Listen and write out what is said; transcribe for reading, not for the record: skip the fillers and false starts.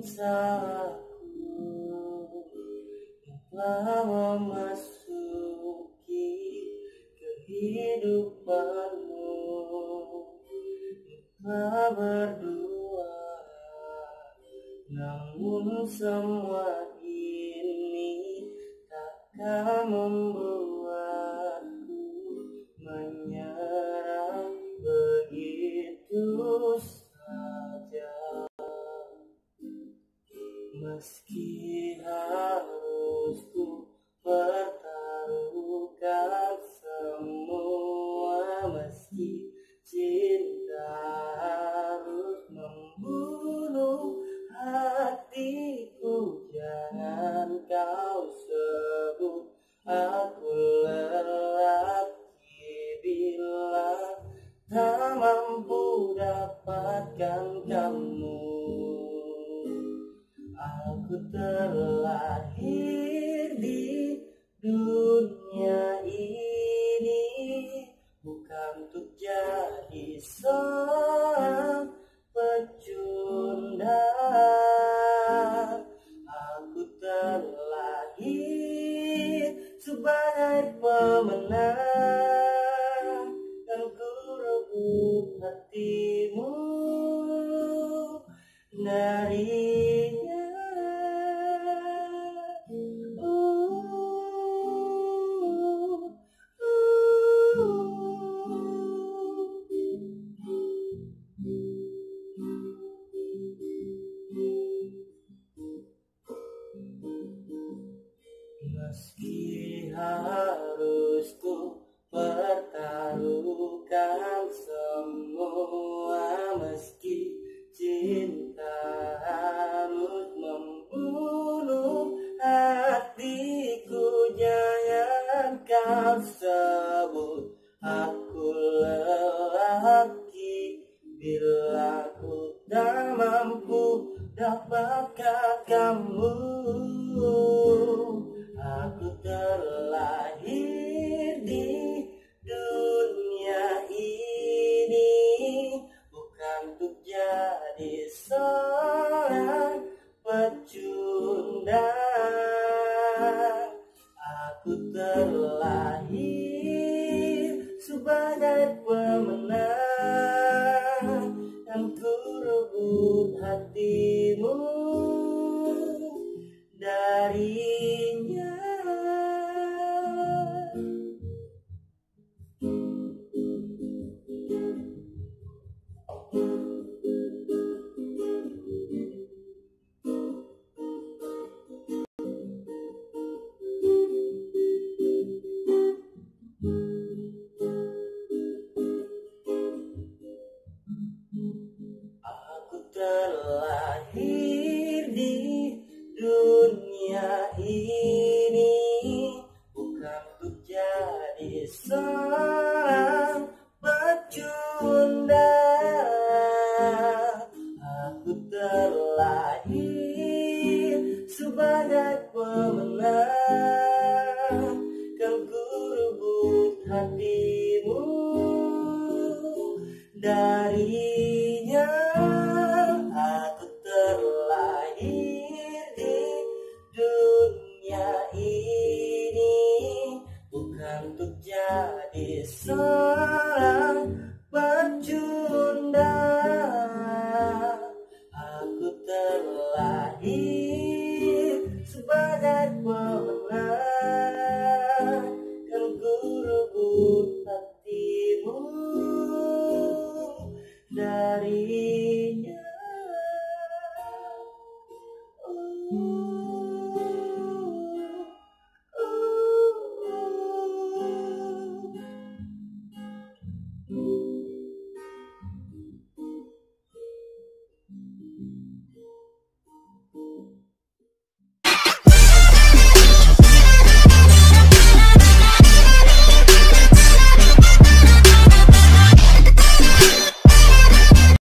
kisahku telah memasuki kehidupanmu. Kita berdua, namun semua ini takkan membuatku menyerah begitu saja. Meski harus ku pertaruhkan semua, meski cinta harus membunuh hatiku, jangan kau sebut aku lelaki bila tak mampu dapatkan kamu. Aku terlahir di dunia ini bukan untuk jadi seorang pecundang. Aku terlahir sebagai pemenang, dan ku rebut hatimu darinya. Meski harus ku pertaruhkan semua, meski cinta harus membunuh hatiku, jangan kau sebut aku lelaki bila ku tak mampu dapatkan kamu. Aku terlahir di dunia ini bukan untuk jadi seorang pecundang. Aku terlahir sebagai pemenang, dan ku rebut hatimu darinya. Aku terlahir di dunia ini bukan untuk jadi seorang pecundang. Aku terlahir sebagai pemenang, kan ku rebut hatimu darinya. Aku terlahir di dunia ini bukan untuk jadi seorang pecundang.